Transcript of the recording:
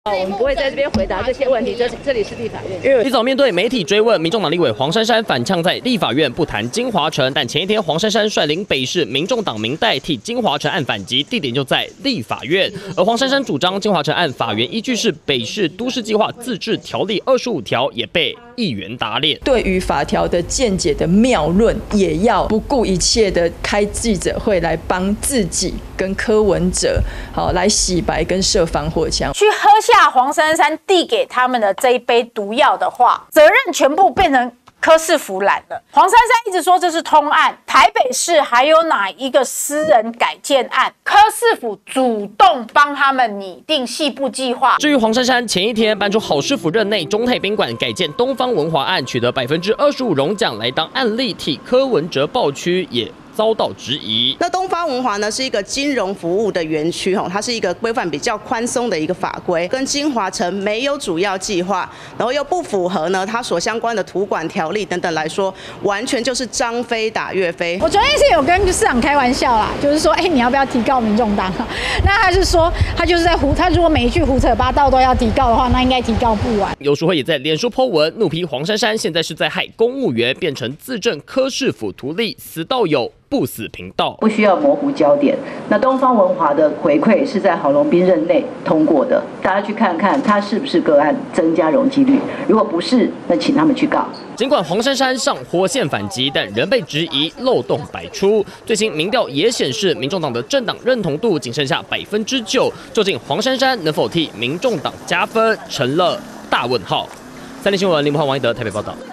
我们不会在这边回答这些问题，这里是立法院。 一早面对媒体追问，民众党立委黄珊珊反呛在立法院不谈金华城，但前一天黄珊珊率领北市民众党民代替金华城案反击，地点就在立法院。而黄珊珊主张金华城案法源依据是北市都市计划自治条例25条，也被议员打脸。 对于法条的见解的谬论，也要不顾一切的开记者会来帮自己跟柯文哲来洗白跟设防火墙。 去喝下黄珊珊递给他们的这一杯毒药的话，责任全部变成柯市府揽了。黄珊珊一直说这是通案，台北市还有哪一个私人改建案，柯市府主动帮他们拟定细部计划。 至于黄珊珊前一天搬出好市府任内中泰宾馆改建东方文华案，取得25%荣奖来当案例，替柯文哲抱屈，也遭到质疑。 那东方文华呢是一个金融服务的园区，它是一个规范比较宽松的一个法规，跟金华城没有主要计划，然后又不符合呢它所相关的土管条例等等来说，完全就是张飞打岳飞。 我昨天是有跟市长开玩笑啦，就是说，你要不要提告民众党？那他是说，他就是在他如果每一句胡扯八道都要提告的话，那应该提告不完。 游淑慧也在脸书 po 文怒批黄珊珊现在是在害公务员，变成自证柯市府图利，死道友不死贫道， 不需要模糊焦点。那东方文华的回馈是在郝龙斌任内通过的，大家去看看他是不是个案，增加容积率。如果不是，那请他们去告。 尽管黄珊珊上火线反击，但仍被质疑漏洞百出。最新民调也显示，民众党的政党认同度仅剩下9%，究竟黄珊珊能否替民众党加分，成了大问号。三立新闻林柏浩、王一德台北报道。